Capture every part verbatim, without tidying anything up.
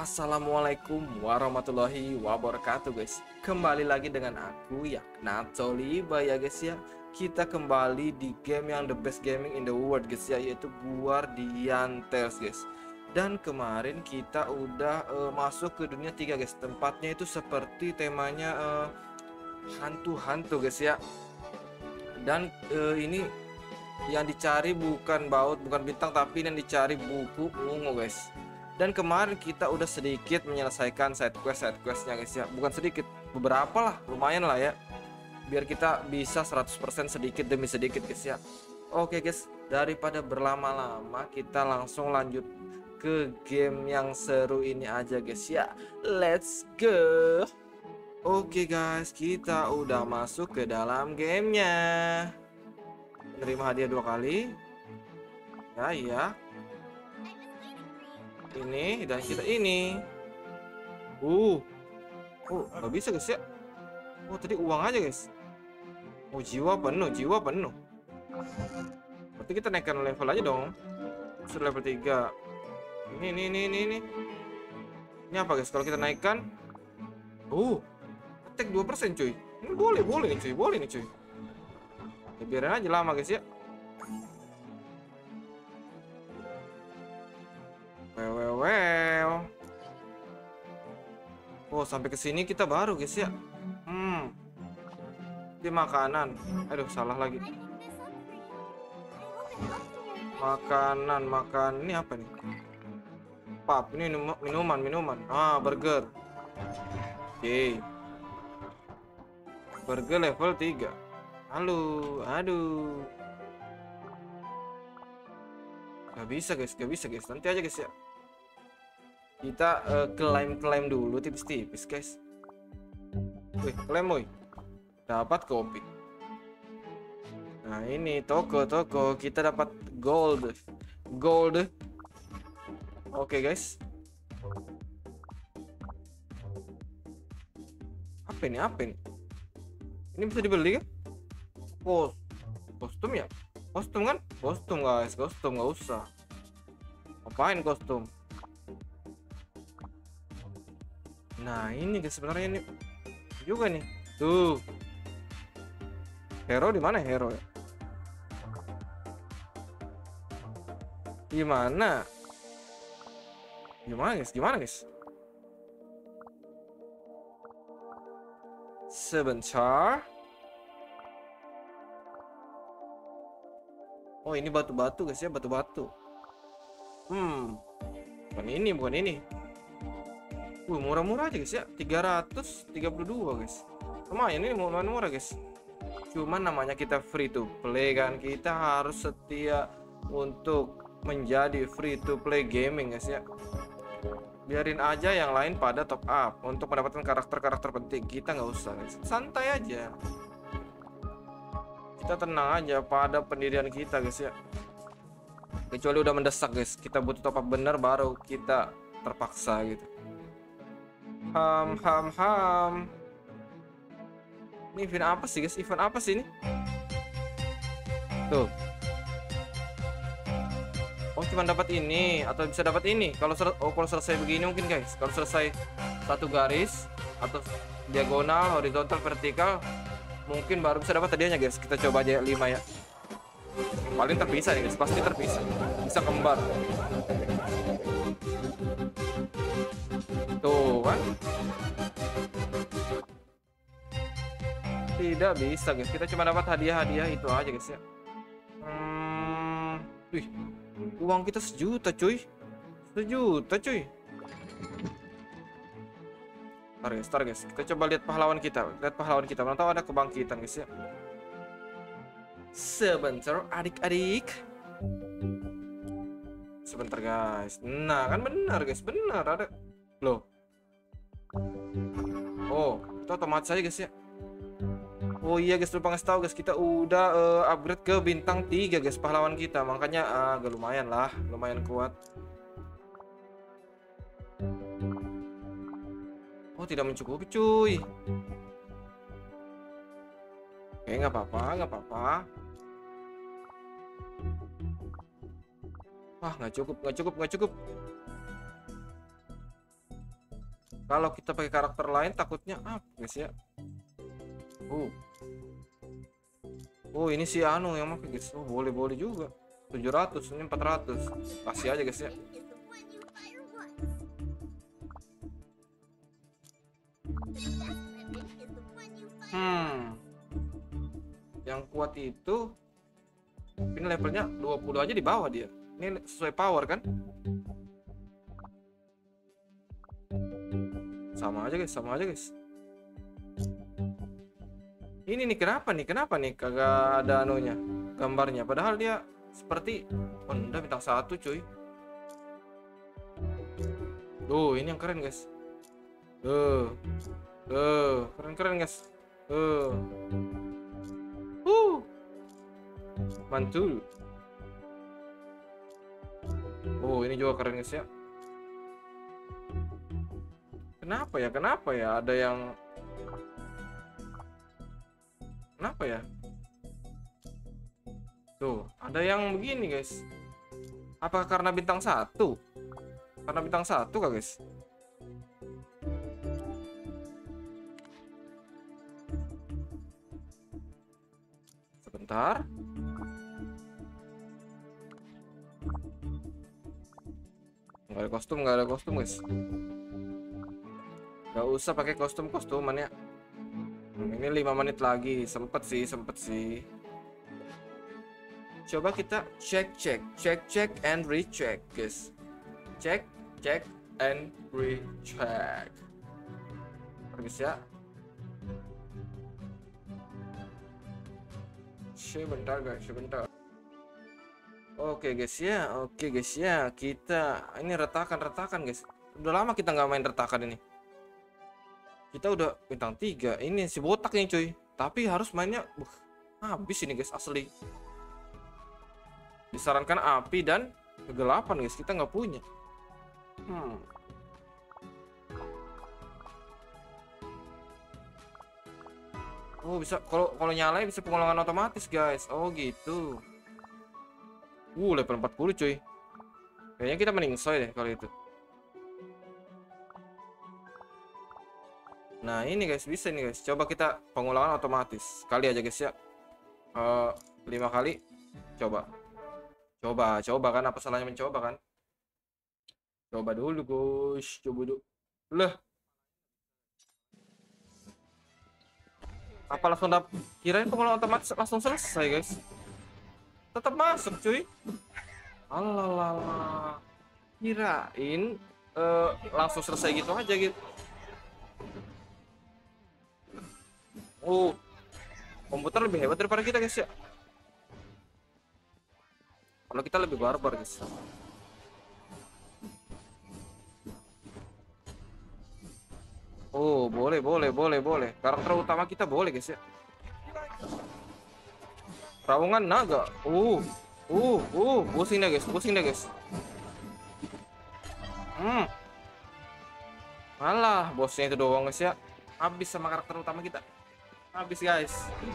Assalamualaikum warahmatullahi wabarakatuh guys. Kembali lagi dengan aku ya Natoliba ya guys ya. Kita kembali di game yang the best gaming in the world guys ya, yaitu Guardian Tales guys. Dan kemarin kita udah uh, masuk ke dunia tiga guys. Tempatnya itu seperti temanya uh, hantu-hantu guys ya. Dan uh, ini yang dicari bukan baut, bukan bintang, tapi yang dicari buku ungu guys. Dan kemarin kita udah sedikit menyelesaikan side quest side questnya guys ya. Bukan sedikit, beberapa lah, lumayan lah ya, biar kita bisa seratus persen sedikit demi sedikit guys ya. Oke guys, daripada berlama-lama kita langsung lanjut ke game yang seru ini aja guys ya. Let's go. Oke guys, kita udah masuk ke dalam gamenya. Menerima hadiah dua kali. Ya iya. Ini dan kita ini. Uh. Oh, nggak bisa guys ya. Oh, tadi uang aja guys. Oh, jiwa penuh, jiwa penuh. Berarti kita naikkan level aja dong. Sudah level tiga. Ini, ini, ini, ini, ini. Ini apa guys? Kalau kita naikkan. Uh. Attack dua persen cuy. Ini boleh, boleh nih cuy. Boleh nih cuy. Ya, biarin aja lama guys ya. Well, well, well. Oh, sampai ke sini kita baru guys ya. Hmm. Di makanan. Aduh, salah lagi. Makanan, makan. Ini apa nih? Pap, ini minuman, minuman. Ah, burger. Oke. Okay. Burger level tiga. Halo, aduh. Gak bisa guys, gak bisa guys. Nanti aja guys ya. Kita uh, klaim-klaim dulu tipis-tipis guys. Wih, klaim woi. Dapat kopi. Nah ini toko-toko. Kita dapat gold. Gold. Oke guys. Apa ini, apa ini? Ini bisa dibeli kan? Oh, kostum ya? Kostum kan? Kostum guys, kostum nggak usah. Apain kostum? Nah ini guys, sebenarnya ini juga nih. Tuh. Hero di mana hero ya? Gimana? Gimana guys? Gimana guys? Sebentar. Oh ini batu-batu guys ya, batu-batu. Hmm, bukan ini, bukan ini. Wih, murah-murah aja guys ya, tiga ratus tiga puluh dua guys. Lumayan, ini murah-murah guys. Cuman namanya kita free to play kan, kita harus setia untuk menjadi free to play gaming guys ya. Biarin aja yang lain pada top up untuk mendapatkan karakter-karakter penting. Kita nggak usah guys, santai aja. Kita tenang aja pada pendirian kita guys ya. Kecuali udah mendesak guys, kita butuh top up bener baru kita terpaksa gitu. Ham ham ham. Ini event apa sih guys? Event apa sih ini? Tuh. Oh cuma dapat ini atau bisa dapat ini. Kalau oh kalau selesai begini mungkin guys. Kalau selesai satu garis atau diagonal, horizontal, vertikal, mungkin baru bisa dapat hadiahnya guys. Kita coba aja lima ya. Paling terpisah nih guys, pasti terpisah. Bisa kembar. Tuh kan. Tidak bisa guys. Kita cuma dapat hadiah-hadiah itu aja guys ya. Hmm, wih, uang kita sejuta cuy. Sejuta cuy. Ntar guys, ntar guys. Kita coba lihat pahlawan kita. Lihat pahlawan kita. Mana tahu ada kebangkitan guys ya. Sebentar adik-adik. Sebentar guys. Nah kan benar guys, benar ada. Loh. Oh, itu otomatis aja guys ya. Oh iya guys, lupa ngasih tahu guys, kita udah uh, upgrade ke bintang tiga guys pahlawan kita. Makanya uh, agak lumayan lah, lumayan kuat. Oh, tidak mencukupi cuy. Oke, nggak apa-apa, nggak apa-apa. Wah, nggak cukup, nggak cukup, nggak cukup. Kalau kita pakai karakter lain takutnya apa guys ya. Uh. Oh ini si Anu yang pakai guys. Oh boleh boleh juga. tujuh ratus ini empat ratus. Kasih aja guys ya. Hmm. Yang kuat itu ini levelnya dua puluh aja di bawah dia. Ini sesuai power kan? Sama aja guys, sama aja guys. Ini nih kenapa nih? Kenapa nih kagak ada anunya? Gambarnya padahal dia seperti Honda bintang satu cuy. Tuh, ini yang keren guys. Tuh. Tuh, keren-keren guys. Tuh. Uh. Mantul. Oh, ini juga keren guys ya. Kenapa ya? Kenapa ya? Ada yang Kenapa ya? Tuh, ada yang begini guys. Apakah karena bintang satu? Karena bintang satu kah guys? Sebentar. Nggak ada kostum, nggak ada kostum guys. Nggak usah pakai kostum-kostuman ya. Ini lima menit lagi, sempet sih, sempet sih. Coba kita cek cek, cek cek and recheck guys. Cek cek and recheck. Guys ya. Sebentar guys, sebentar. Oke guys ya, oke guys ya. Kita ini retakan-retakan guys. Udah lama kita nggak main retakan ini. Kita udah bintang tiga. Ini si botak nih cuy. Tapi harus mainnya uh, habis ini guys asli. Disarankan api dan kegelapan guys. Kita nggak punya. Hmm. Oh bisa kalau kalau nyalain bisa pengulangan otomatis guys. Oh gitu. Uh level empat puluh cuy. Kayaknya kita mending soy deh kalau itu. Nah ini guys bisa nih guys. Coba kita pengulangan otomatis. Kali aja guys ya. Uh, lima kali. Coba. Coba. Coba kan. Apa salahnya mencoba kan. Coba dulu guys. Coba dulu. Lah. Apa langsung dap? Kirain pengulangan otomatis langsung selesai guys. Tetap masuk cuy. Alalala. Kirain uh, langsung selesai gitu aja gitu. Oh, komputer lebih hebat daripada kita guys ya. Kalau kita lebih barbar guys. Oh, boleh, boleh, boleh, boleh. Karakter utama kita boleh guys ya. Raungan naga. Uh, uh, uh, pusing deh guys, pusing deh guys. Hmm. Malah, bosnya itu doang guys ya. Habis sama karakter utama kita. Habis guys.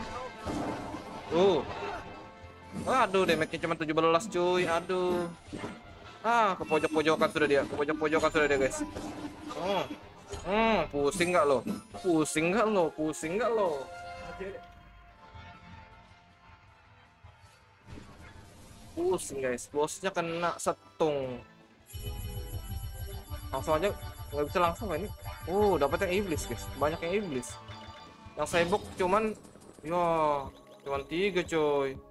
Uh. Aduh, damage-nya cuma tujuh belas cuy. Aduh. Ah, ke pojok-pojokan sudah dia. Ke pojok-pojokan sudah dia guys. Hmm. Hmm, pusing nggak lo? Pusing nggak lo? Pusing nggak lo? Pusing guys. Bosnya kena setung. Langsung aja nggak bisa langsung ini. Oh, dapat yang iblis guys. Banyak yang iblis. Yang sibuk cuman ya cuman tiga coy.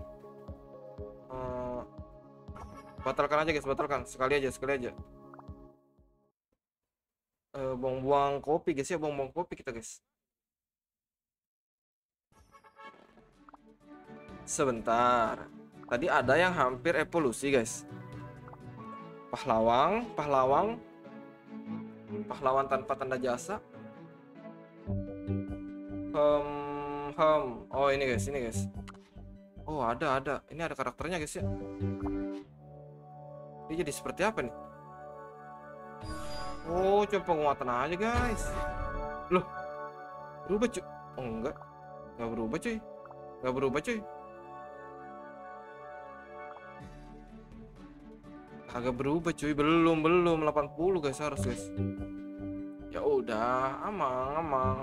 Uh, batalkan aja guys, batalkan sekali aja, sekali aja. Uh, buang-buang kopi guys ya, buang-buang kopi kita guys. Sebentar. Tadi ada yang hampir evolusi guys. Pahlawang, pahlawang, pahlawan tanpa tanda jasa. Hmm, hmm. Oh ini guys, ini guys. Oh ada, ada. Ini ada karakternya guys ya. Ini jadi seperti apa nih? Oh coba penguatan aja guys. Loh, berubah cuy? Oh enggak, nggak berubah cuy. Nggak berubah cuy. Agak berubah cuy, belum belum delapan puluh guys harus guys. Ya udah aman aman.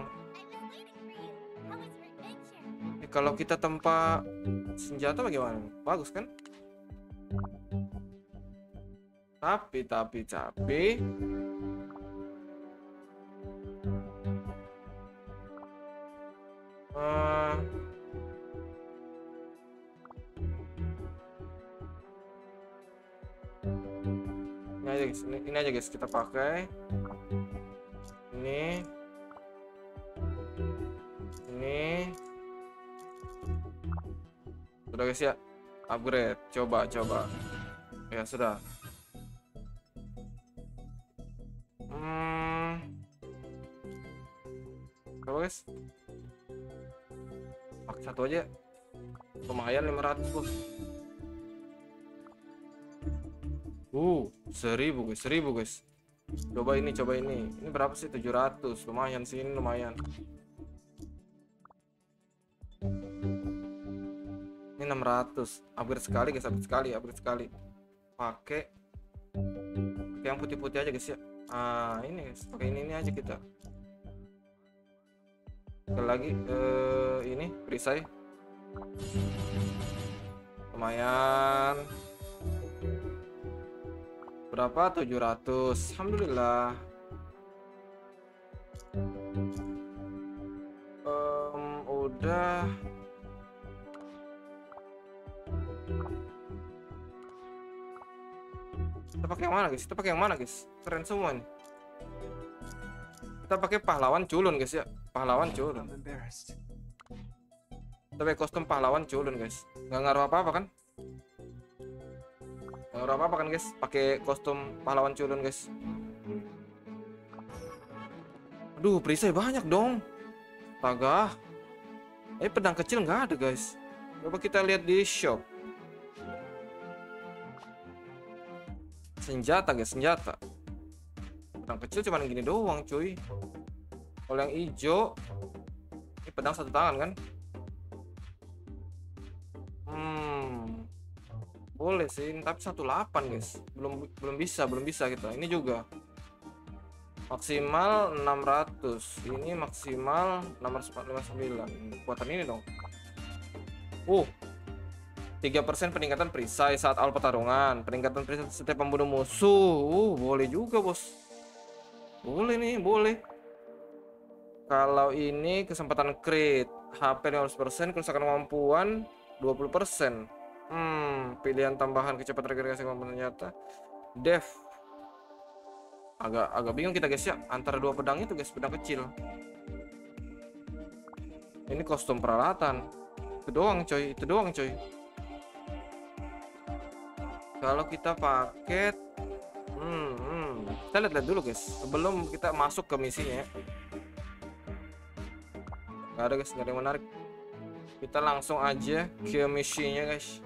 Ini kalau kita tempa senjata bagaimana? Bagus kan? Tapi tapi tapi uh, ini aja guys, ini, ini aja guys kita pakai ini ini sudah guys ya, upgrade, coba coba ya sudah. Hmm, coba guys, pakai satu aja lumayan lima ratus bos. Uh, seribu guys, seribu guys. Coba ini, coba ini. Ini berapa sih? tujuh ratus. Lumayan sih, ini lumayan. Ini enam ratus. Upgrade sekali guys, upgrade sekali, upgrade sekali. Pakai pakai yang putih-putih aja guys ya. Ah, ini guys, pakai ini ini aja kita. Sekali lagi eh, ini perisai. Lumayan. Berapa? tujuh ratus. Alhamdulillah. Um, udah. Kita pakai yang mana guys? Kita pakai yang mana guys? Keren semua nih. Kita pakai pahlawan culun guys ya. Pahlawan culun. Kita pakai kostum pahlawan culun guys. Nggak ngaruh apa-apa kan? Nggak ngaruh apa-apa kan guys? Pakai kostum pahlawan culun guys. Aduh, perisai banyak dong. Astaga. Eh, pedang kecil nggak ada guys. Coba kita lihat di shop. Senjata guys, senjata. Pedang kecil cuman gini doang cuy. Kalau yang hijau ini pedang satu tangan kan? Hmm, boleh sih, tapi satu delapan guys. Belum belum bisa, belum bisa kita. Ini juga maksimal enam ratus. Ini maksimal enam ratus lima puluh sembilan. Kekuatan ini dong. Uh, tiga persen peningkatan perisai saat awal pertarungan. Peningkatan perisai setiap membunuh musuh. Uh, boleh juga bos. Boleh nih, boleh. Kalau ini kesempatan crit, H P lima belas persen, kerusakan kemampuan dua puluh persen. Hmm, pilihan tambahan kecepatan regenerasi kemampuan senjata. Dev. Agak agak bingung kita guys ya antara dua pedang itu guys, pedang kecil. Ini kostum peralatan. Itu doang coy, itu doang coy. Kalau kita paket, hmm, hmm. kita lihat-lihat dulu guys sebelum kita masuk ke misinya. Gak ada guys, gak ada yang menarik. Kita langsung aja ke misinya guys.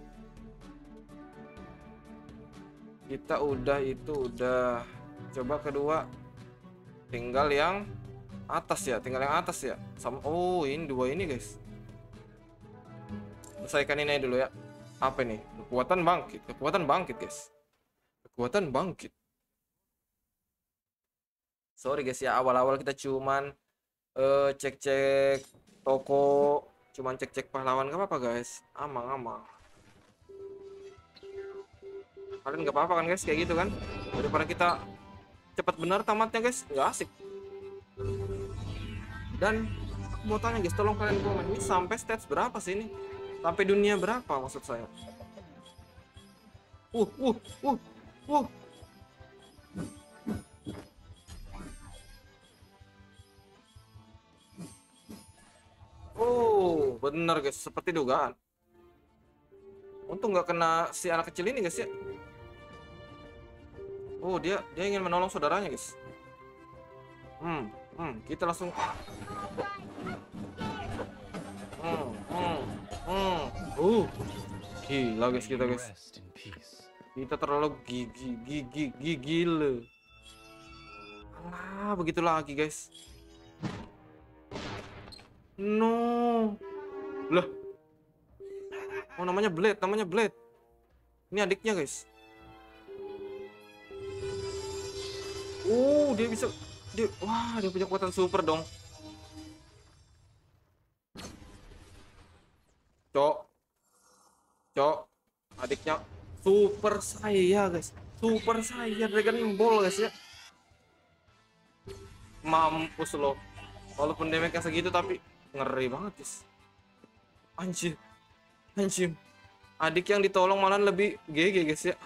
Kita udah itu udah. Coba kedua, tinggal yang atas ya, tinggal yang atas ya. Sama, oh ini dua ini guys. Selesaikan ini dulu ya. Apa nih? Kekuatan bangkit, kekuatan bangkit guys. Kekuatan bangkit. Sorry guys ya, awal-awal kita cuman uh, cek-cek toko, cuman cek-cek pahlawan, gak apa-apa guys. Amang-amang. Kalian gak apa-apa kan guys kayak gitu kan? Daripada kita cepat benar tamatnya guys, nggak asik. Dan aku mau tanya guys, tolong kalian komen ini sampai stats berapa sih ini? Sampai dunia berapa maksud saya? Uh, uh, uh, uh. Oh, benar guys, seperti dugaan. Untung nggak kena si anak kecil ini guys ya. Oh, dia dia ingin menolong saudaranya guys. Hmm, hmm, kita langsung. Hmm, hmm, hmm. Uh, gila guys kita guys. Kita terlalu gigi gigi gigi gila. Alah, begitu lagi guys. No. Lah. Oh, namanya Blade, namanya Blade. Ini adiknya guys. Oh, dia bisa Dia, wah, dia punya kekuatan super dong. Cok, cok, adiknya super saya guys, super saya Dragon Ball guys ya. Mampus loh. Walaupun damage segitu tapi ngeri banget guys. Anjir, anjir. Adik yang ditolong malah lebih G G guys ya.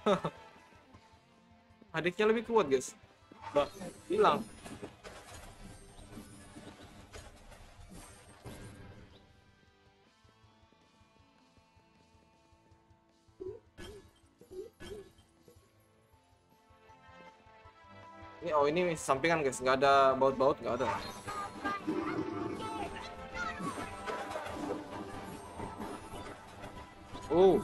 Adiknya lebih kuat guys. Bah, hilang. Ini, oh ini sampingan guys, nggak ada baut-baut, nggak ada. Oh,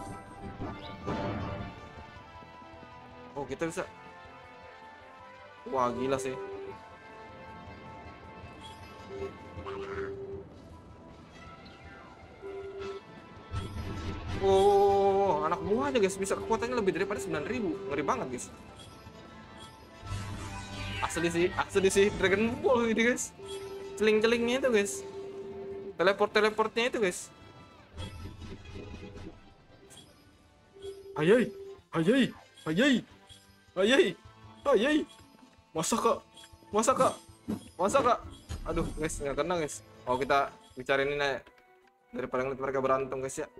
oh kita bisa. Wah gila sih. Oh, anak buah aja guys bisa kekuatannya lebih daripada sembilan ribu. Ngeri banget guys. Asli sih, asli sih Dragon Ball ini guys. Celing-celingnya itu guys. Teleport-teleportnya itu guys. Ayai, ayai, ayai, ayai, ayai. Masa kak, masa kak, masa kak. Aduh guys, nggak kena guys. Oh kita bicarain ini daripada ngeliat mereka berantem guys ya.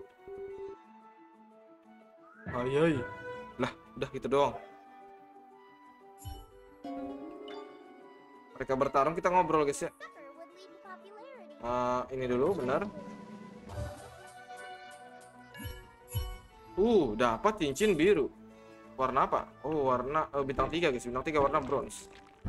Ayai, lah udah gitu doang. Mereka bertarung, kita ngobrol guys ya. Uh, ini dulu benar. Uh, dapat cincin biru. Warna apa? Oh, warna oh, bintang tiga guys. Bintang tiga warna bronze.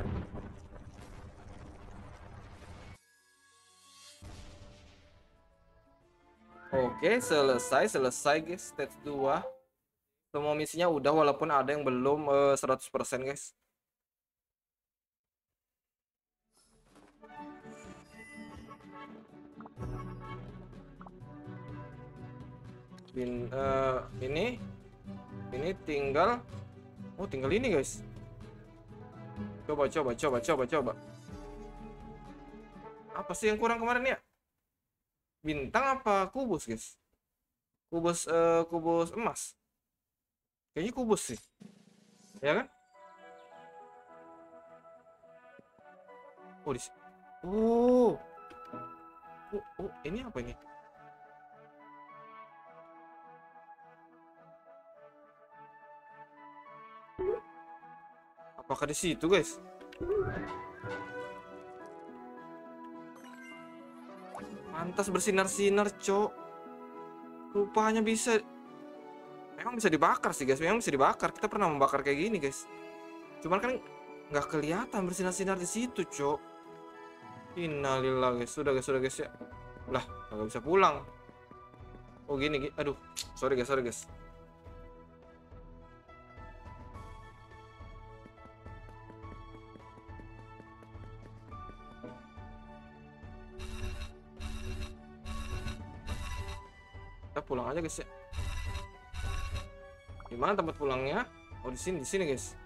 Oke, selesai, selesai guys. Stage dua. Semua misinya udah walaupun ada yang belum uh, seratus persen guys. Bin, uh, ini ini tinggal oh tinggal ini guys. Coba coba coba coba coba. Apa sih yang kurang kemarin ya? Bintang apa kubus guys? Kubus uh, kubus emas. Kayaknya kubus sih. Ya kan? Oh, di oh. Oh, oh, ini apa ini? Apakah di situ, guys? Pantas bersinar-sinar, cok. Rupanya bisa. Memang bisa dibakar sih, guys. Memang bisa dibakar. Kita pernah membakar kayak gini, guys. Cuman kan nggak kelihatan bersinar-sinar di situ, cok. Innalillah, guys. Sudah, guys. Sudah, guys ya. Lah, nggak bisa pulang. Oh, gini, gini. Aduh. Sorry, guys. Sorry, guys. Kita pulang aja guys ya. Di mana tempat pulangnya? Oh di sini, di sini guys.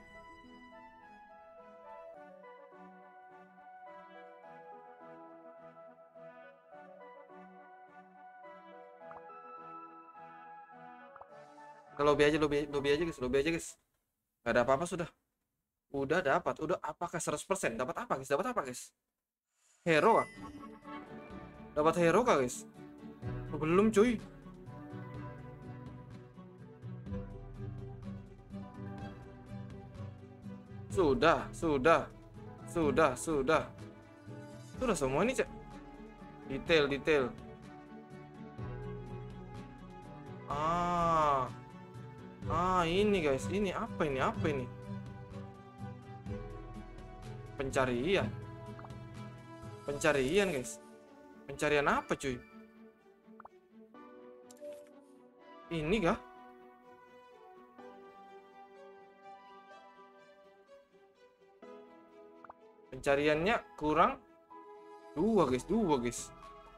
Kita lobby aja, lobby, lobby aja guys, lobby aja guys. Gak ada apa-apa sudah. Udah dapat, udah apakah seratus persen? Dapat apa guys? Dapat apa guys? Hero kah? Dapat hero kah guys? Oh, belum cuy. Sudah, sudah. Sudah, sudah. Sudah semua ini, Cek. Detail, detail. Ah. Ah, ini guys. Ini apa ini? Apa ini? Pencarian. Pencarian, guys. Pencarian apa, cuy? Ini kah? Pencariannya kurang dua guys, dua guys.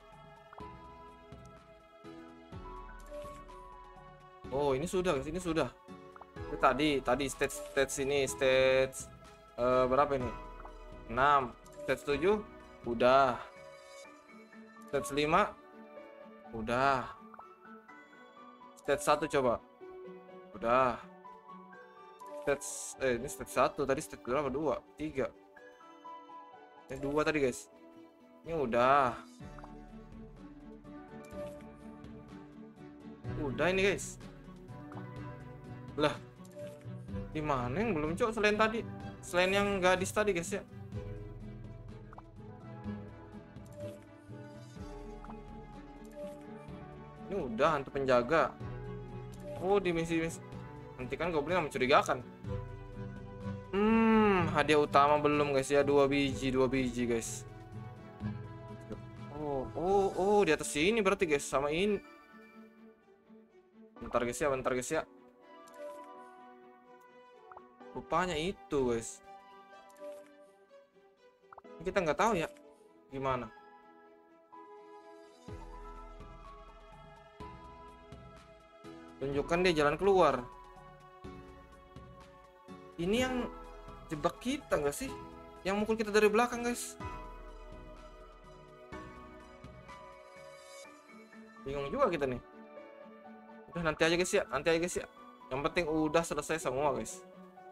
Oh ini sudah guys, ini sudah. Itu tadi, tadi stage stage ini stage uh, berapa ini? enam. Stage tujuh udah. Stage lima udah. Stage satu coba. Udah. Stage eh ini stage satu, tadi stage berapa? dua, tiga. Ini dua tadi, guys. Ini udah. Udah ini, guys. Lah. Di mana yang belum, Cok, selain tadi? Selain yang gadis tadi, guys ya. Ini udah hantu penjaga. Oh, di misi-misi hentikan goblin yang mencurigakan. Hmm, hadiah utama belum, guys ya. Dua biji, dua biji, guys. Oh, oh, oh, di atas sini berarti, guys, sama ini. Bentar, guys ya, bentar, guys ya. Rupanya itu, guys. Kita nggak tahu ya gimana. Tunjukkan dia jalan keluar. Ini yang jebak kita nggak sih? Yang mukul kita dari belakang, guys. Bingung juga kita nih. Udah, nanti aja, guys ya. Nanti aja, guys ya. Yang penting udah selesai semua, guys.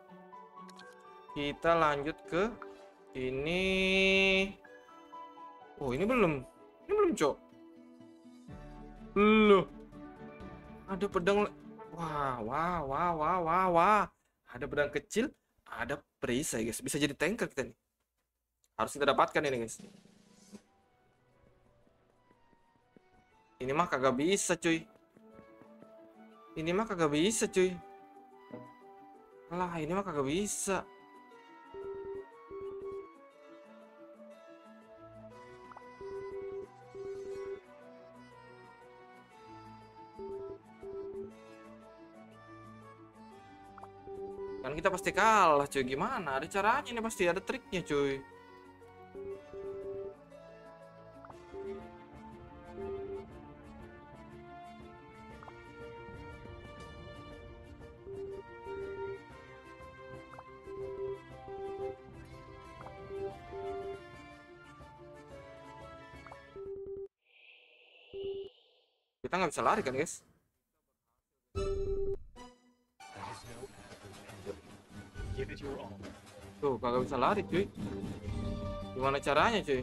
Kita lanjut ke ini. Oh, ini belum. Ini belum, Cok. Loh. Ada pedang. Wah, wah, wah, wah, wah, wah. Ada pedang kecil, ada perisai, guys. Bisa jadi tanker kita nih. Harus kita dapatkan ini, guys. Ini mah kagak bisa, cuy. Ini mah kagak bisa, cuy. Lah, ini mah kagak bisa. Kan kita pasti kalah, cuy. Gimana? Ada caranya nih, pasti ada triknya, cuy. Kita nggak bisa lari kan, guys? Tuh, kagak bisa lari, cuy. Gimana caranya, cuy?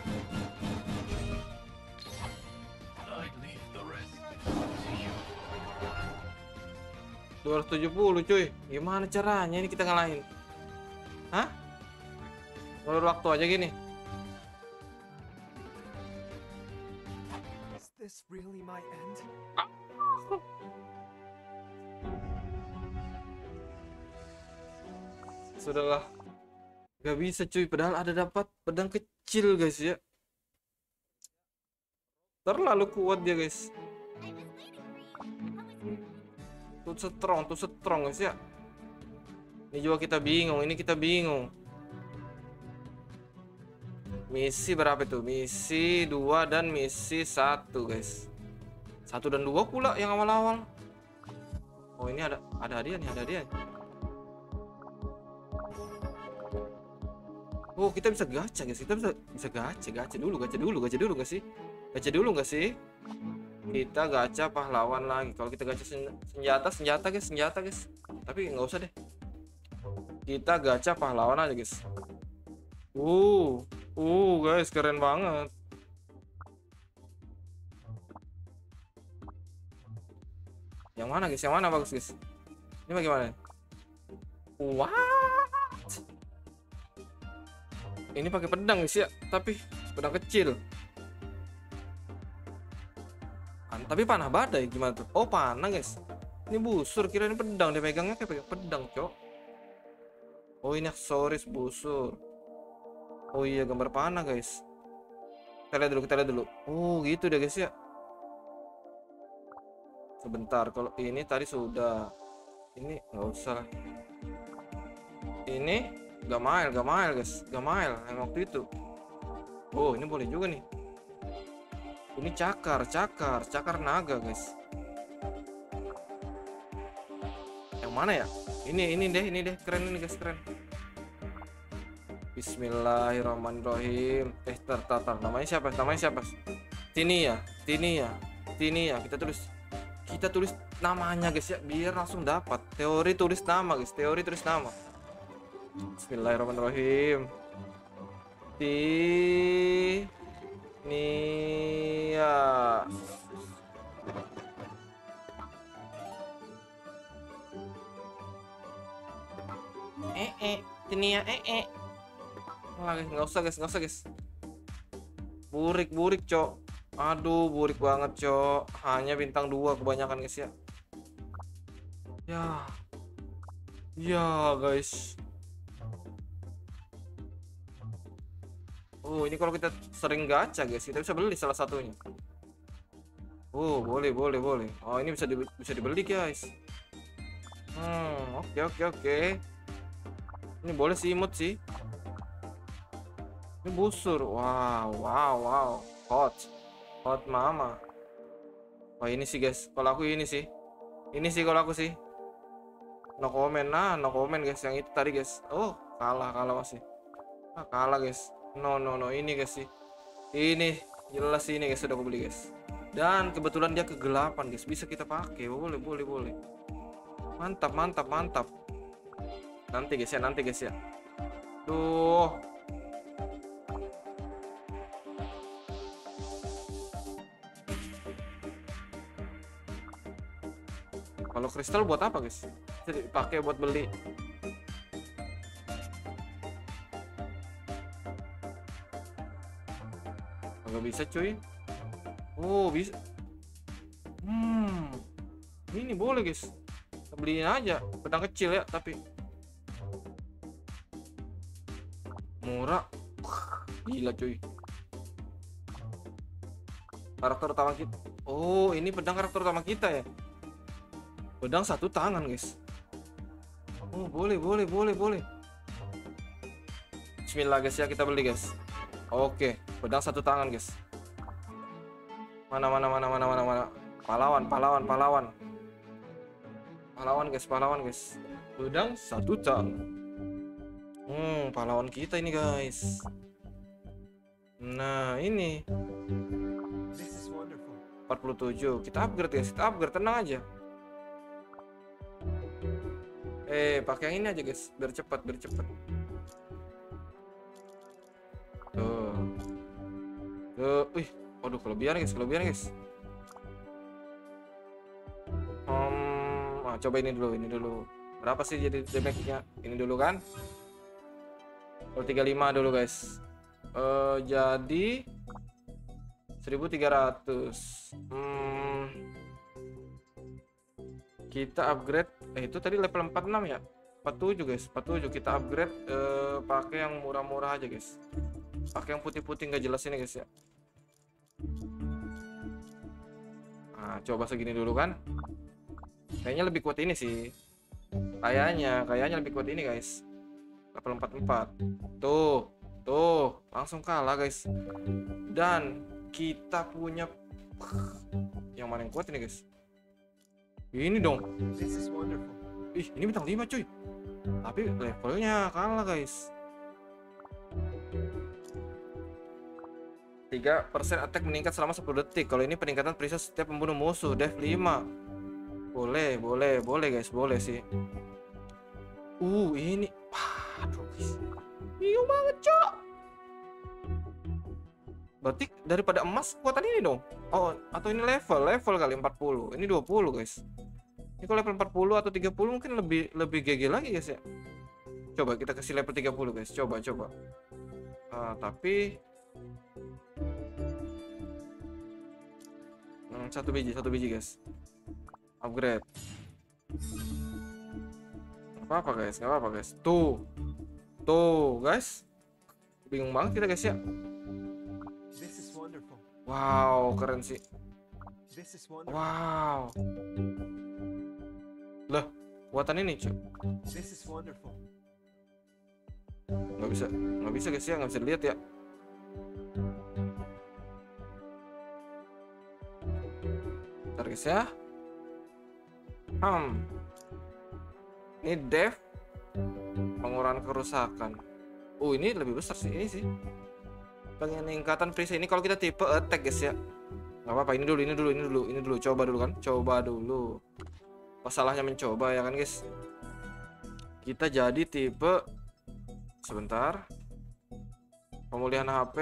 dua ratus tujuh puluh, cuy. Gimana caranya ini kita ngalahin? Hah? Menurut waktu aja gini. Is this really my end? Sudahlah. Gak bisa, cuy. Padahal ada dapat pedang kecil, guys ya. Terlalu kuat dia, guys. Tuh strong, tuh strong, guys ya. Ini juga kita bingung, ini kita bingung. Misi berapa itu? Misi dua dan misi satu, guys. Satu dan dua pula yang awal-awal. Oh, ini ada ada hadiah nih, ada hadiah. Oh, kita bisa gacha, guys. Kita bisa bisa gacha, gacha dulu, gacha dulu, gacha dulu nggak sih? Gacha dulu nggak sih? Kita gacha pahlawan lagi. Kalau kita gacha senjata, senjata, guys, senjata, guys. Tapi nggak usah deh. Kita gacha pahlawan aja, guys. Uh, uh, guys, keren banget. Yang mana, guys? Yang mana bagus, guys? Ini bagaimana? What? Ini pakai pedang, guys ya, tapi pedang kecil. An tapi panah badai gimana tuh? Oh, panah, guys. Ini busur, kira ini pedang, dia pegangnya kayak pegang pedang, cok. Oh, ini aksesoris busur. Oh iya, gambar panah, guys. Kita lihat dulu, kita lihat dulu. Oh, gitu deh, guys ya. Sebentar, kalau ini tadi sudah. Ini nggak usah lah. Ini Gamail, Gamail, guys. Gamail yang waktu itu. Oh, ini boleh juga nih. Ini cakar, cakar, cakar naga, guys. Yang mana ya? Ini, ini deh, ini deh. Keren ini, guys, keren. Bismillahirrahmanirrahim. Eh, tar, tar, tar. Namanya siapa? Namanya siapa? Tini ya, Tini ya, Tini ya. Kita tulis, kita tulis namanya guys ya, biar langsung dapat. Teori tulis nama guys, teori tulis nama. Bismillahirrahmanirrahim. Tini ya. Eh, eh, Tini ya, eh, eh. Wah, guys, nggak usah guys, nggak usah guys. Burik, burik, cok. Aduh, burik banget, cok. Hanya bintang dua kebanyakan guys ya. Ya, ya guys. Oh, ini kalau kita sering gacha guys, kita bisa beli salah satunya. Oh, boleh, boleh, boleh. Oh, ini bisa di, bisa dibeli guys. Hmm, oke, oke, oke. Ini boleh sih imut sih. Ini busur. Wow, wow, wow. Hot. Hot mama. Wah, ini sih guys. Kalau aku ini sih. Ini sih kalau aku sih. No comment. Nah, no comment guys. Yang itu tadi guys. Oh, kalah, kalah masih. Ah, kalah guys. No, no, no. Ini guys sih. Ini jelas ini guys, sudah aku beli guys. Dan kebetulan dia kegelapan guys. Bisa kita pakai. Boleh, boleh, boleh. Mantap, mantap, mantap. Nanti guys ya, nanti guys ya. Tuh. Kalau kristal buat apa guys? Bisa dipakai buat beli. Nggak bisa cuy. Oh bisa. Hmm. Ini boleh guys. Beliin aja. Pedang kecil ya tapi murah. Gila cuy. Karakter utama kita. Oh ini pedang karakter utama kita ya. Pedang satu tangan guys. Oh boleh, boleh, boleh, boleh. Bismillah guys ya, kita beli guys. Oke, pedang satu tangan guys. Mana, mana, mana, mana, mana, mana. Pahlawan, pahlawan, pahlawan. Pahlawan guys, pahlawan guys. Pedang satu tangan. Hmm, pahlawan kita ini guys. Nah ini empat puluh tujuh. Kita upgrade guys, kita upgrade, tenang aja. Eh, pakai yang ini aja guys, biar cepat, biar cepat. Tuh. Tuh, wih, waduh kelebihan guys, kelebihan guys. Hmm, nah, coba ini dulu, ini dulu. Berapa sih jadi damage-nya? Ini dulu kan? Kalau tiga puluh lima dulu guys. Eh, jadi seribu tiga ratus. Hmm. Kita upgrade, eh itu tadi level empat puluh enam ya, empat puluh tujuh guys, empat puluh tujuh. Kita upgrade eh, pakai yang murah-murah aja guys, pakai yang putih-putih nggak jelas ini guys ya. Nah coba segini dulu kan, kayaknya lebih kuat ini sih, kayaknya kayaknya lebih kuat ini guys, level empat puluh empat. Tuh tuh langsung kalah guys. Dan kita punya yang mana yang kuat ini guys? Ini dong. Ih, ini bintang lima cuy. Tapi levelnya kalah guys. tiga persen attack meningkat selama sepuluh detik. Kalau ini peningkatan perisai setiap membunuh musuh. Dev lima. Boleh, boleh, boleh guys, boleh sih. Uh, ini. Aduh guys. Iyo banget, cok. Berarti daripada emas kuatan ini dong. Oh, atau ini level, level kali empat puluh. Ini dua puluh guys. Ini kalau level empat puluh atau tiga puluh mungkin lebih lebih G G lagi guys ya. Coba kita kasih level tiga puluh guys. Coba coba. Uh, tapi hmm, satu biji, satu biji guys. Upgrade. Gak apa-apa guys, gak apa-apa guys. Tuh. Tuh, guys. Bingung banget kita guys ya. Wow, keren sih. Wow. Lah, buatan ini cuy. Nggak bisa, nggak bisa guys ya, nggak bisa dilihat ya. Bentar guys ya. Hmm. Ini dev pengurangan kerusakan. Oh ini lebih besar sih, ini sih peningkatan perisai ini kalau kita tipe attack guys ya. Nggak apa-apa, ini dulu, ini dulu, ini dulu, ini dulu, coba dulu kan, coba dulu. Masalahnya mencoba ya kan guys. Kita jadi tipe, sebentar, pemulihan H P.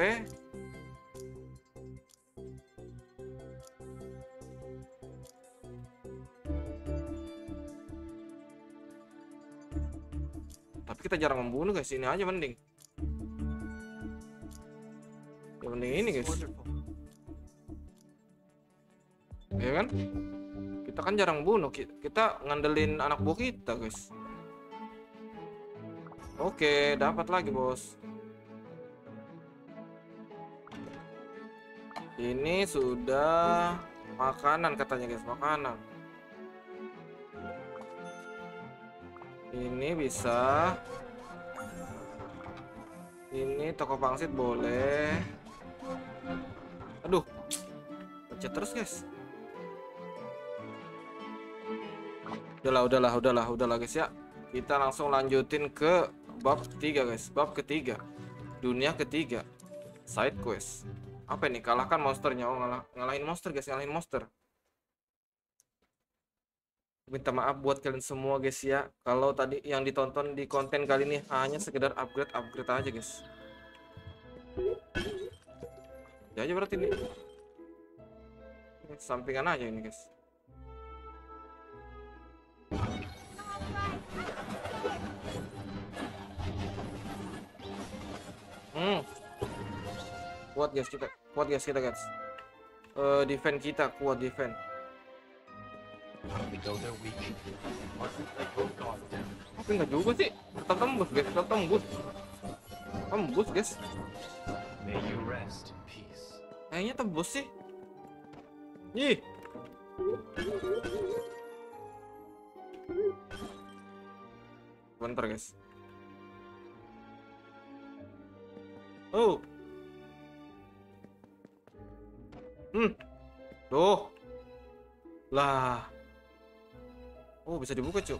Tapi kita jarang membunuh guys, ini aja mending. Ya mending ini guys. Ya kan? Kita kan jarang bunuh, kita ngandelin anak buah kita guys. Oke, dapat lagi bos. Ini sudah makanan katanya guys, makanan. Ini bisa. Ini toko pangsit boleh. Aduh, pencet terus guys. Udahlah, udahlah, udahlah, udahlah guys ya. Kita langsung lanjutin ke bab ketiga guys. Bab ketiga, dunia ketiga, side quest. Apa ini? Kalahkan monsternya. Oh, ngalah, ngalahin monster guys, ngalahin monster. Minta maaf buat kalian semua guys ya, kalau tadi yang ditonton di konten kali ini hanya sekedar upgrade upgrade aja guys. Ya aja berarti ini sampingan aja ini guys. Hmm, kuat guys kita, kuat guys kita guys. Uh, defense kita kuat, defense. Tapi enggak juga sih, tetap tembus guys, tetap tembus. Tembus guys. Kayaknya tembus sih. Ih. Bentar guys. Oh. Hmm. Tuh. Lah. Oh, bisa dibuka, Cuk.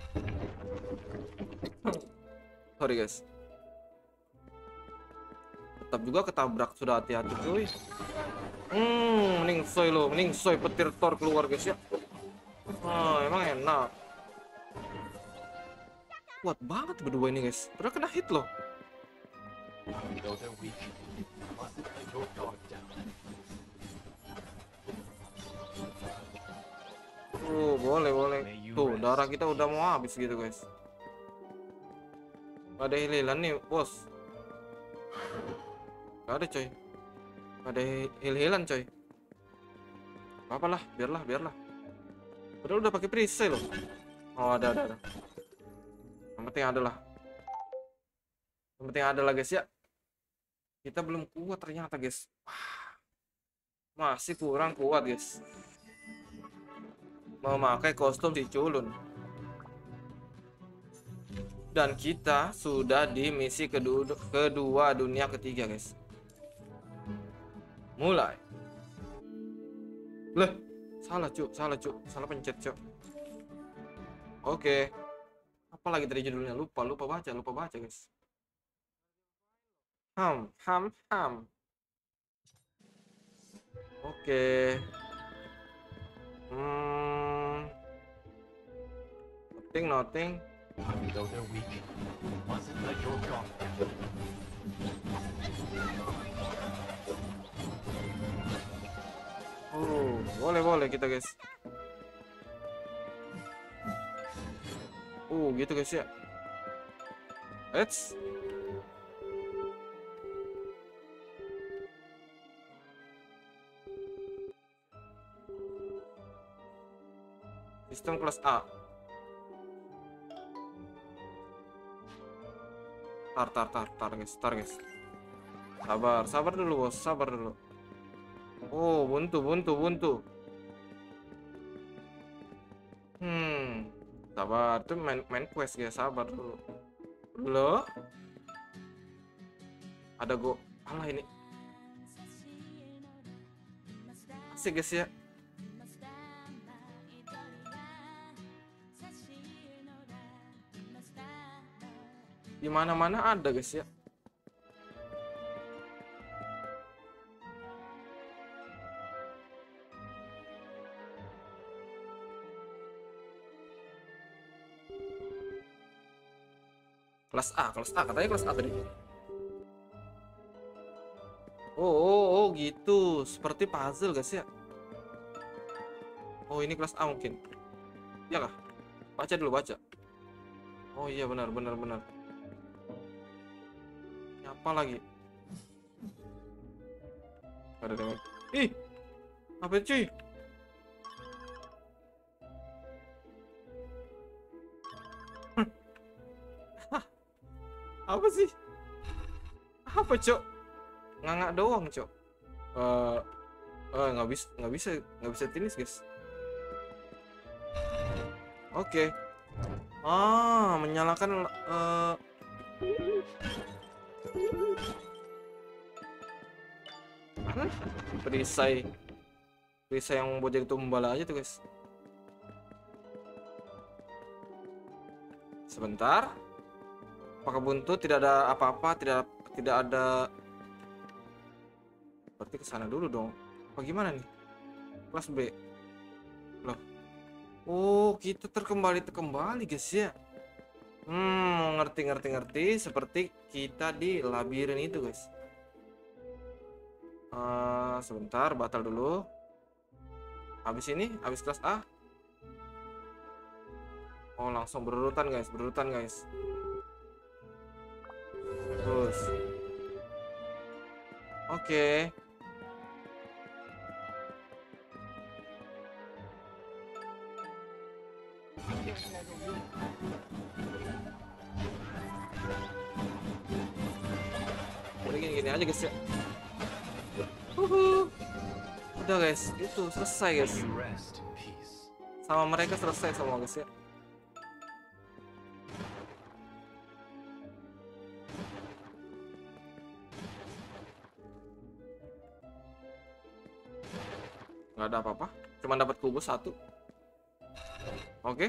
Sorry, guys. Tetap juga ketabrak, sudah hati-hati, cuy. Hmm, mending soy lo, mending soy petir Thor keluar, guys ya. Oh, emang enak. Kuat banget berdua ini, guys. Padahal kena hit loh. Oh, boleh, boleh. Tuh, darah kita udah mau habis gitu, guys. Ada hililan nih, bos. Gak ada, coy. Ada hil-hilan, coy. Apa-apalah, biarlah, biarlah. Padahal udah pakai perisai loh. Oh, ada, ada, ada. Yang penting ada lah. Yang penting ada lah, guys ya. Kita belum kuat ternyata, guys. Masih kurang kuat, guys. Memakai kostum si culun. Dan kita sudah di misi kedua, kedua dunia ketiga, guys. Mulai. Leh, salah cuk, salah cuk, salah pencet cuk. Oke. Apa lagi tadi judulnya? Lupa, lupa baca, lupa baca, guys. Ham, ham, ham. Oke. Hmm. Nothing, nothing. Oh, boleh boleh kita guys. Oh, gitu guys ya. Let's. Sistem kelas A. Tar, tar, tar, tar guys, tar guys. Sabar, sabar dulu bos, sabar dulu. Oh, buntu, buntu, buntu. Hmm, sabar, itu main, main quest guys, sabar dulu. Loh, ada go, alah ini. Asik guys ya. Di mana-mana ada guys ya. Kelas A, kelas A, katanya kelas A tadi. Oh, oh, oh gitu. Seperti puzzle guys ya. Oh, ini kelas A mungkin. Ya kah? Baca dulu, baca. Oh iya, benar, benar, benar. Ini apa lagi? Ada dengan. Ih, apa itu cuy? Apa sih? Apa cok? Ngangak doang cok. Eh, uh, nggak bisa, nggak bisa, nggak bisa tenis guys. Oke. Ah, menyalakan uh, perisai, perisai yang buat jadi tumbal aja tuh guys. Sebentar. Apakah buntu? Tidak ada apa-apa, tidak tidak ada. Berarti ke sana dulu dong. Apa gimana nih? Kelas B. Loh. Oh, kita terkembali terkembali guys ya. Hmm, ngerti ngerti ngerti. Seperti kita di labirin itu guys. Uh, sebentar, batal dulu. Habis ini, habis kelas A. Oh, langsung berurutan guys, berurutan guys. Terus. Oke. Okay. Udah gini-gini aja guys ya. Uhuh. Udah guys, itu selesai guys. Sama mereka selesai semua guys ya. Nggak ada apa-apa, cuma dapat kubus satu. Oke.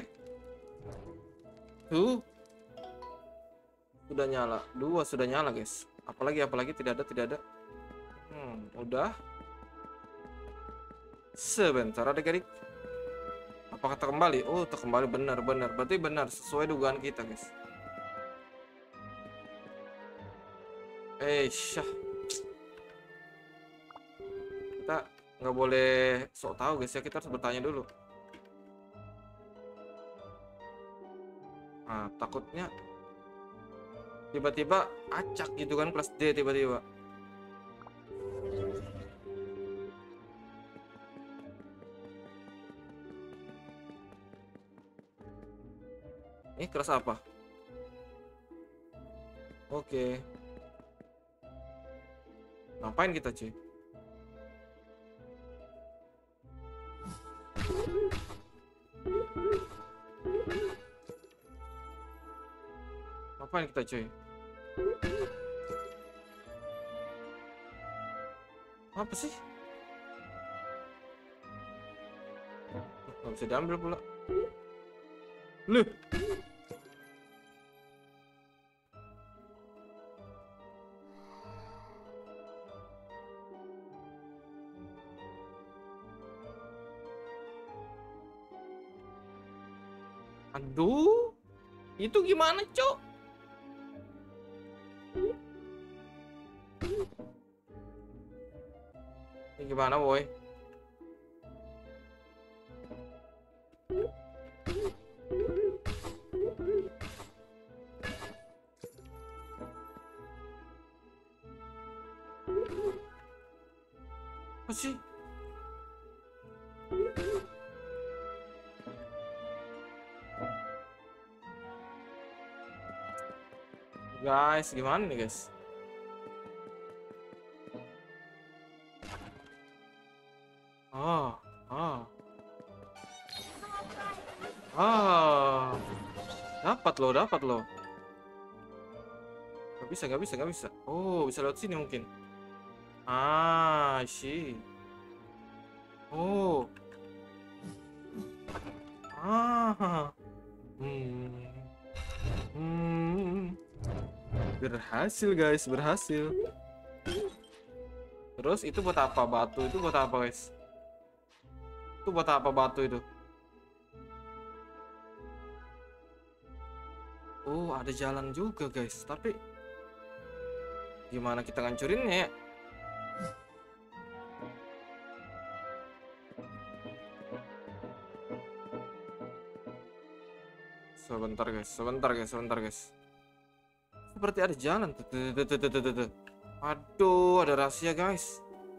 Tuh. Sudah nyala, dua sudah nyala guys. Apalagi apalagi tidak ada tidak ada. Hmm, udah. Sebentar ada garik. Apakah terkembali? Oh, terkembali benar-benar. Berarti benar sesuai dugaan kita guys. Eh, syah. Kita nggak boleh sok tahu guys ya, kita harus bertanya dulu. Nah, takutnya tiba-tiba acak gitu kan kelas D tiba-tiba. Ini kelas apa? Oke. Ngapain kita cuy? Ngapain kita cuy? Apa sih? Nggak bisa diambil pula. Loh. Aduh. Itu gimana, Cok? Ini gimana, boy? Apa sih? Guys, gimana nih guys? Oh, oh, oh, dapat loh, dapat loh. Gak bisa, gak bisa, gak bisa. Oh, bisa lewat sini mungkin. Ah, sih. Oh, ah, hmm, hmm. Berhasil guys, berhasil. Terus itu buat apa batu? Itu buat apa guys? Itu buat apa batu itu? Oh, ada jalan juga guys, tapi gimana kita ngancurinnya ya? Sebentar guys, sebentar guys, sebentar guys. Seperti ada jalan. Tuh, tuh, tuh, tuh, tuh, tuh, tuh, tuh. Aduh, ada rahasia guys.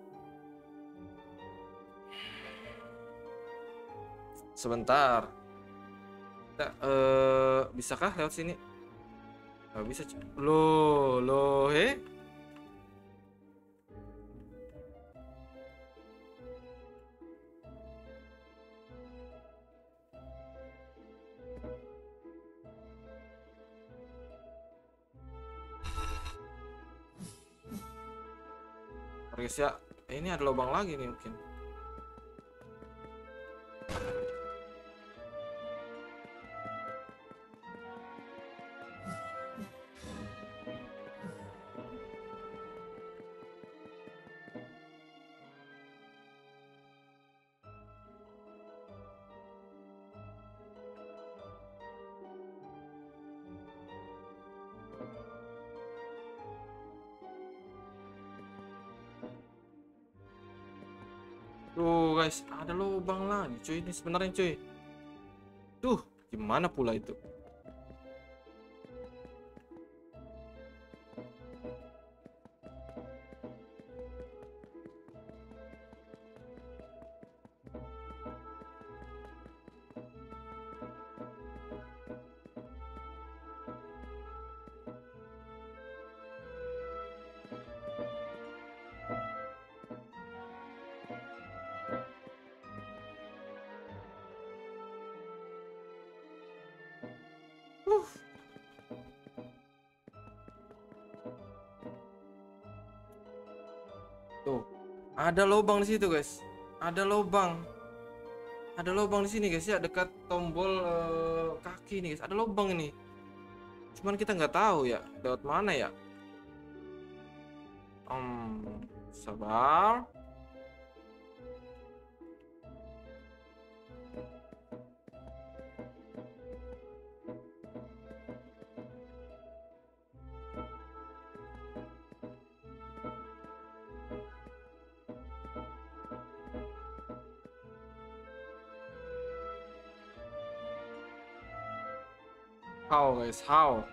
Sebentar. Kita, eh, bisakah lewat sini? Gak bisa. cu- Loh, loh, he? Guys ya, ini ada lubang lagi nih mungkin. Tuh guys, ada lubang lagi cuy, ini sebenarnya cuy. Tuh, gimana pula itu? Uh. Tuh, ada lubang di situ guys. Ada lubang. Ada lubang di sini guys ya, dekat tombol eh, kaki nih guys. Ada lubang ini. Cuman kita nggak tahu ya, lewat mana ya. Hmm, sabar. How guys, how?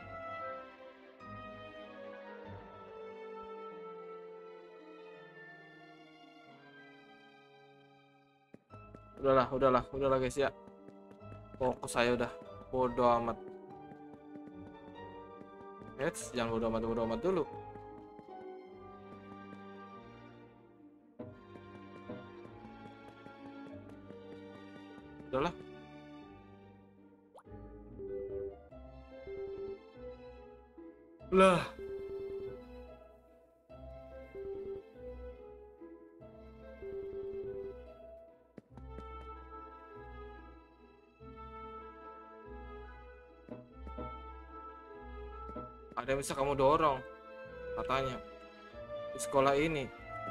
Udahlah, udahlah, udahlah guys ya. Fokus saya udah. Bodoh amat. Eits, jangan bodoh amat, bodoh amat dulu. Udahlah. Lah. Ada yang bisa kamu dorong, katanya. Di sekolah ini.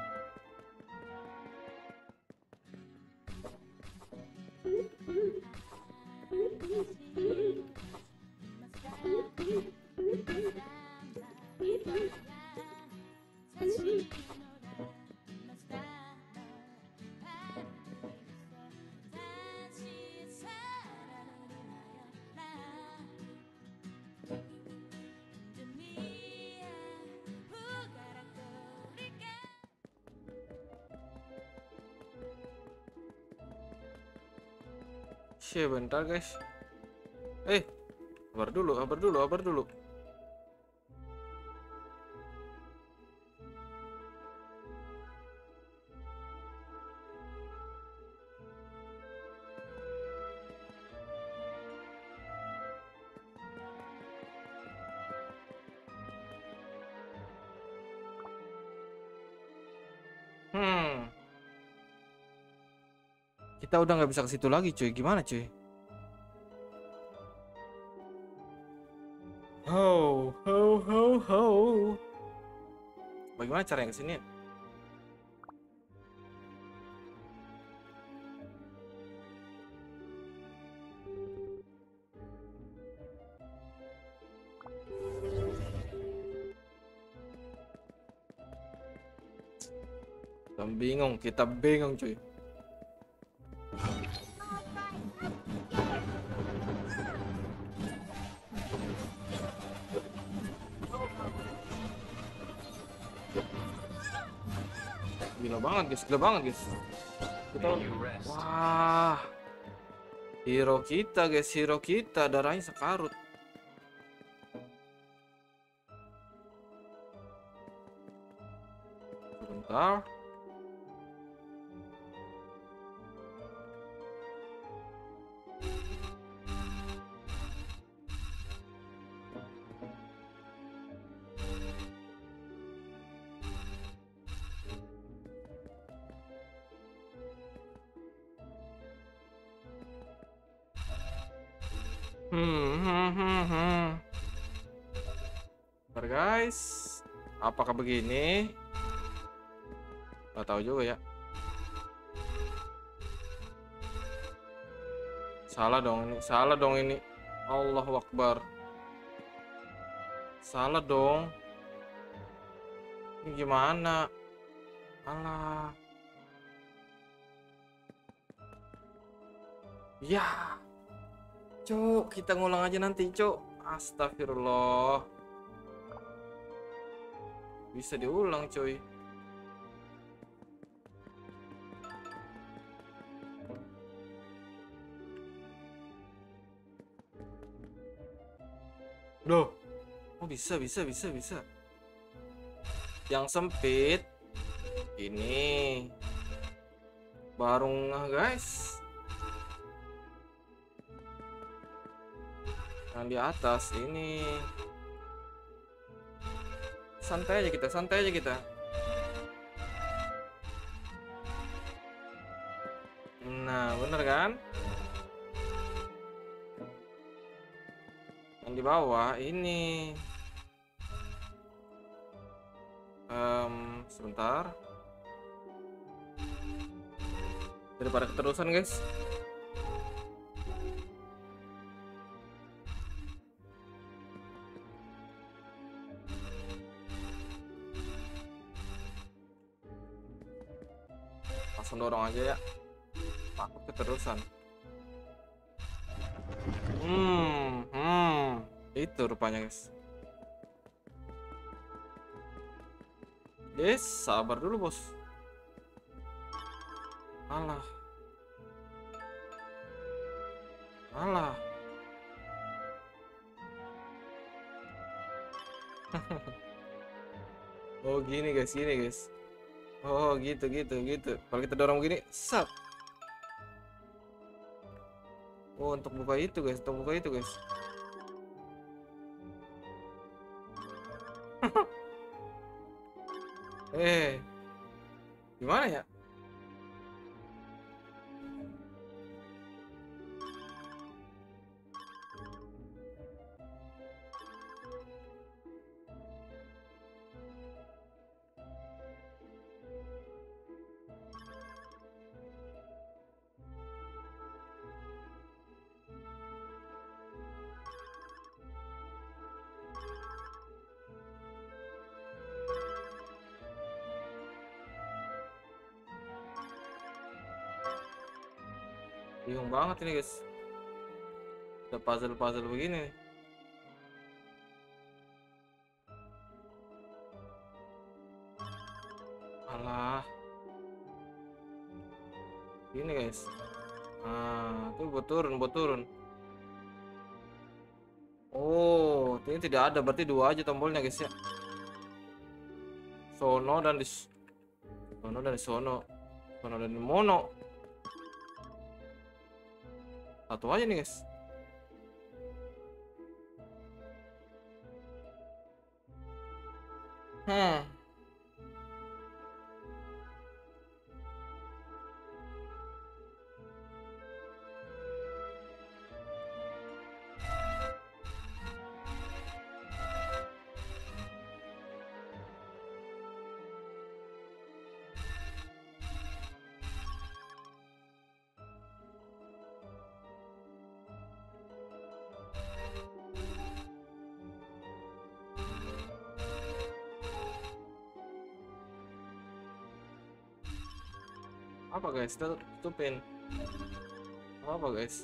Shit, bentar guys. Eh, sabar dulu, sabar dulu, sabar dulu. Hmm. Kita udah nggak bisa ke situ lagi, cuy. Gimana, cuy? Ho, ho, ho, ho. Bagaimana cara yang kesini? Kita bingung, kita bingung cuy. Gila banget guys, gila banget guys. Kita, wah, hero kita guys, hero kita darahnya sekarut. Sebentar. Hmm, hmm, hmm, hmm. Bentar guys, apakah begini? Gak tahu juga ya. Salah dong ini, salah dong ini. Allahu Akbar. Salah dong. Ini gimana? Alah. Ya. Cuk, kita ngulang aja nanti, Cuk. Astagfirullah. Bisa diulang, cuy. Loh. Oh, bisa, bisa, bisa, bisa. Yang sempit ini baru ngeh, guys. Yang di atas ini santai aja kita, santai aja kita. Nah, bener kan? Yang di bawah ini um, sebentar, daripada keterusan guys. Langsung dorong aja ya, takut keterusan. Hmm, hmm, itu rupanya guys. Guys, sabar dulu bos. Alah, alah. Oh gini guys, gini guys. Oh gitu gitu gitu. Kalau kita dorong begini, sap. Oh untuk buka itu guys, untuk buka itu guys. Eh, gimana ya? Bingung banget ini guys. Ada puzzle-puzzle begini. Alah. Gini guys. Ah, tuh buat turun, buat turun. Oh, ini tidak ada, berarti dua aja tombolnya guys ya. Sono dan di Sono dan di Sono. Sono dan di Mono. Satu aja nih guys. Hmm. Apa guys? Kita tutupin. Apa guys?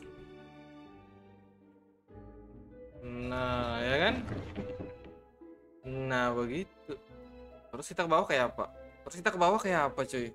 Nah, ya kan? Nah, begitu. Terus kita ke bawah kayak apa? Terus kita ke bawah kayak apa, cuy?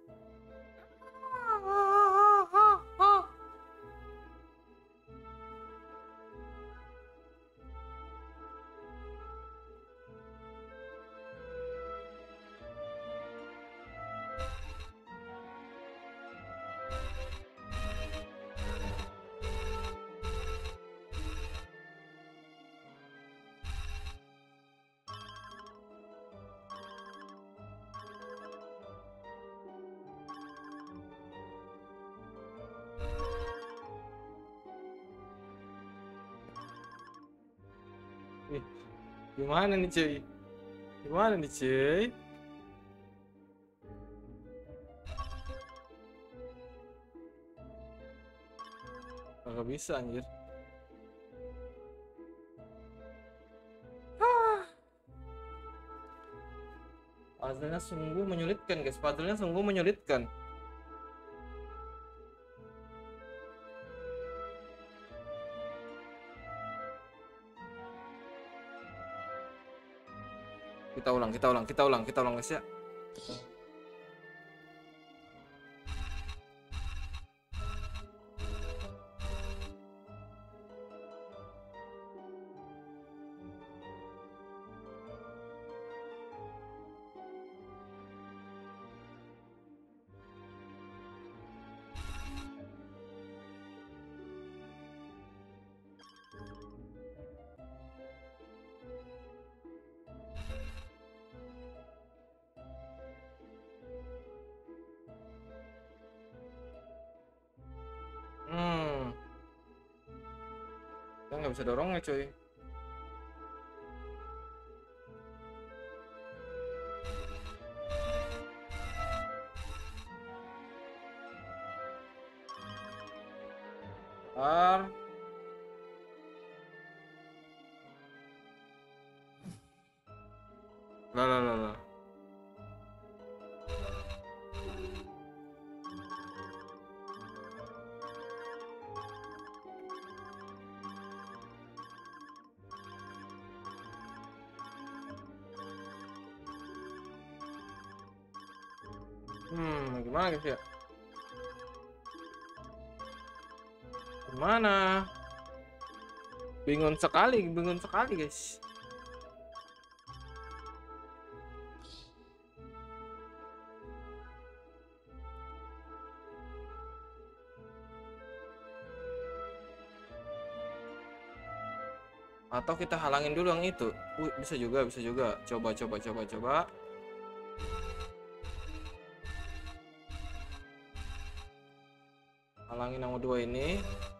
Ih, gimana nih cuy? Gimana nih cuy? Gak bisa anjir. Puzzle-nya sungguh menyulitkan guys. Puzzle-nya sungguh menyulitkan. Kita ulang, kita ulang, kita ulang, kita ulang guys ya. Hmm, kita nggak bisa dorong ya cuy. Ar, lah lah lah lah. Hmm, gimana guys ya? Gimana? Bingung sekali, bingung sekali guys. Atau kita halangin dulu yang itu. Wih, bisa juga, bisa juga. Coba, coba, coba, coba. Halangin yang dua ini.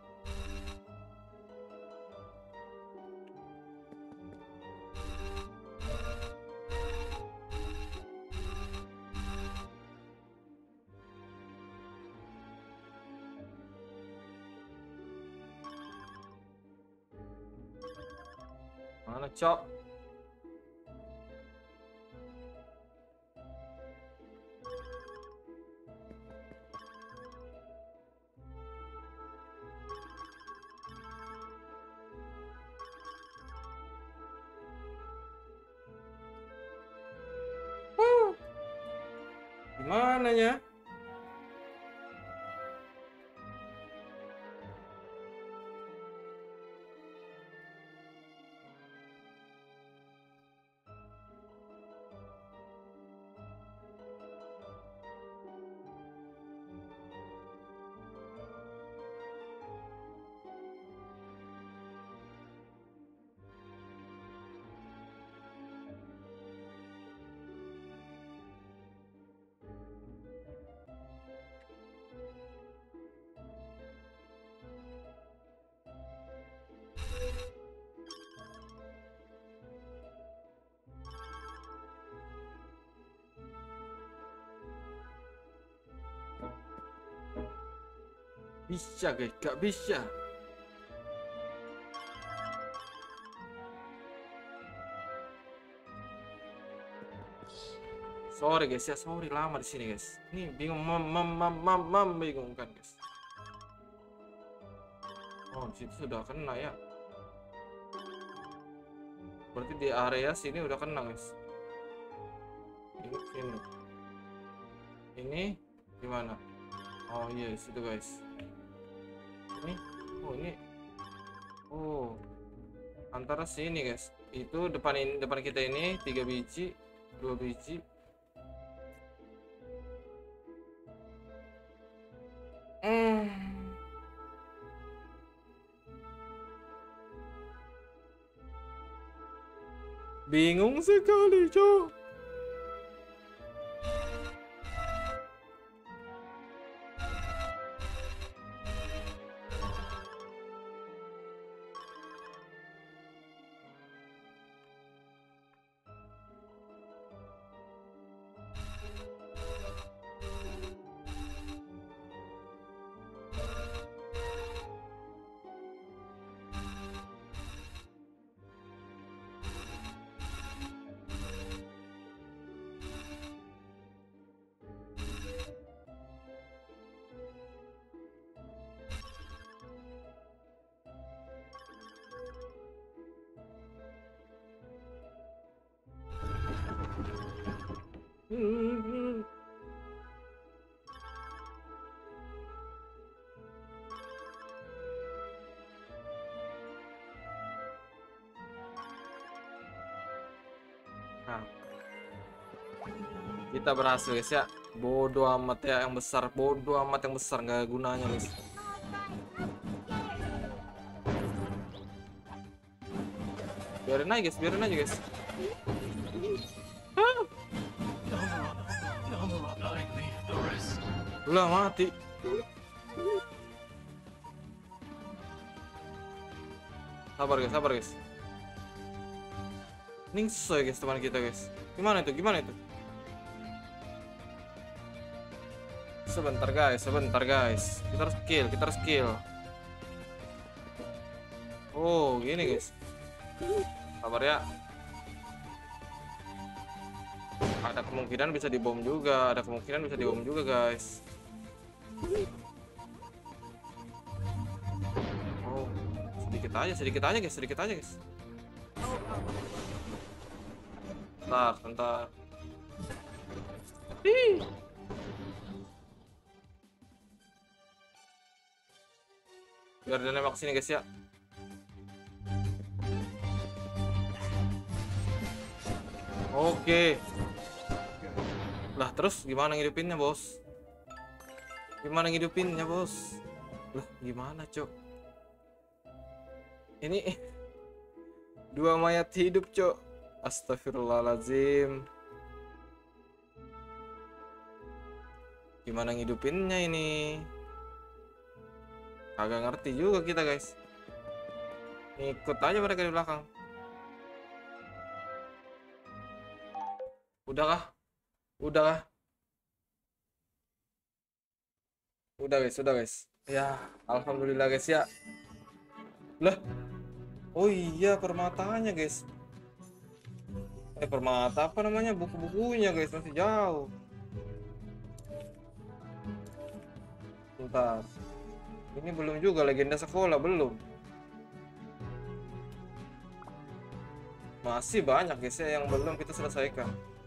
Mana, cok? Huh. Gimana ya? Bisa guys, gak bisa. Sorry guys ya, sorry lama di sini guys. Ini bingung, mam mam mam mam, mam bingung kan guys. Oh, di situ sudah kena ya. Berarti di area sini udah kena guys. Ini sini. Ini gimana? Oh iya, situ guys. Ini, oh ini, oh antara sini guys. Itu depan ini, depan kita ini tiga biji, dua biji. Hmm. Bingung sekali, Cok. Hmm. Nah, kita berhasil guys ya. Bodoh amat ya yang besar, bodoh amat yang besar, nggak gunanya guys. Biarin aja guys, biarin aja guys. Ulah mati. Sabar guys, sabar guys. Ningsoy guys teman kita guys. Gimana itu? Gimana itu? Sebentar guys, sebentar guys. Kita harus kill, kita harus kill. Oh, gini guys. Sabar ya. Ada kemungkinan bisa dibom juga, ada kemungkinan bisa dibom juga guys. Oh, sedikit aja, sedikit aja guys, sedikit aja guys. Bentar, bentar. Hii. Biar dia nembak sini guys ya. Oke. Lah terus gimana ngidupinnya bos? Gimana ngidupinnya bos? Lah gimana cok? Ini dua mayat hidup cok. Astagfirullahaladzim. Gimana ngidupinnya ini? Agak ngerti juga kita guys. Ikut aja mereka di belakang. Udah kah? Udah kah? Udah guys, udah guys. Ya, alhamdulillah guys ya. Lah. Oh iya, permatanya guys. Eh, permata apa namanya? Buku-bukunya guys, masih jauh. Bentar. Ini belum juga legenda sekolah, belum. Masih banyak guys ya yang belum kita selesaikan.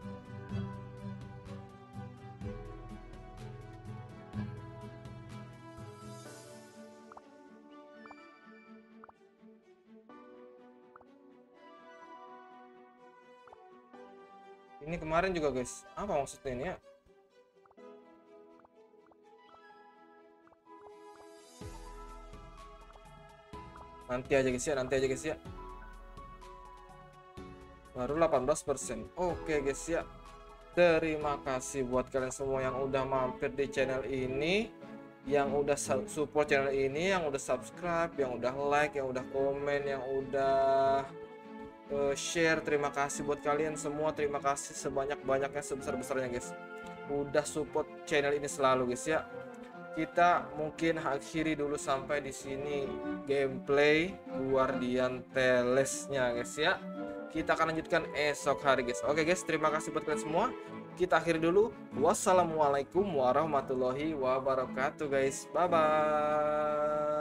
Ini kemarin juga guys. Apa maksudnya ini ya? Nanti aja guys ya, nanti aja guys ya. Baru delapan belas persen. Oke guys ya. Terima kasih buat kalian semua yang udah mampir di channel ini, yang udah support channel ini, yang udah subscribe, yang udah like, yang udah komen, yang udah uh, share. Terima kasih buat kalian semua. Terima kasih sebanyak-banyaknya, sebesar-besarnya guys. Udah support channel ini selalu guys ya. Kita mungkin akhiri dulu sampai di sini gameplay Guardian Tales-nya guys ya. Kita akan lanjutkan esok hari guys. Oke guys, terima kasih buat kalian semua. Kita akhiri dulu. Wassalamualaikum warahmatullahi wabarakatuh guys. Bye bye.